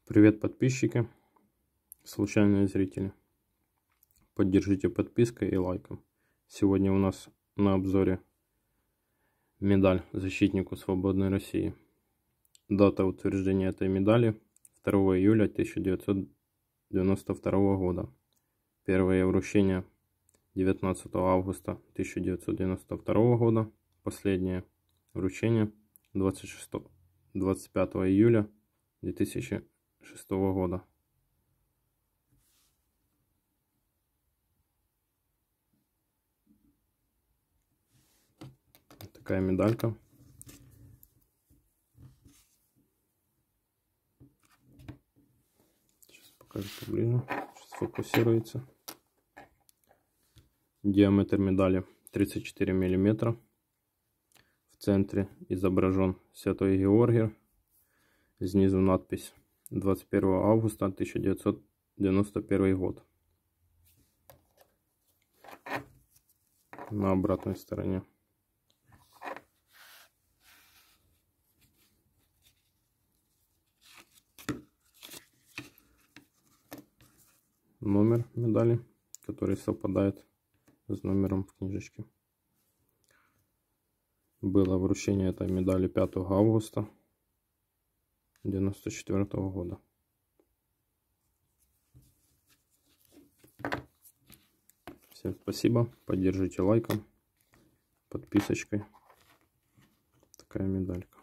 Привет, подписчики, случайные зрители. Поддержите подпиской и лайком. Сегодня у нас на обзоре медаль защитнику свободной России. Дата утверждения этой медали 2 июля 1992 года. Первое вручение 19 августа 1992 года. Последнее вручение 25 июля 2006 года. Такая медалька. Сейчас покажу поближе. Сейчас сфокусируется. Диаметр медали 34 мм. В центре изображен Святой Георгий. Снизу надпись 21 августа 1991 год. На обратной стороне номер медали, который совпадает с номером в книжечке. Было вручение этой медали 5 августа 1994 года. Всем спасибо, поддержите лайком, подписочкой. Такая медалька.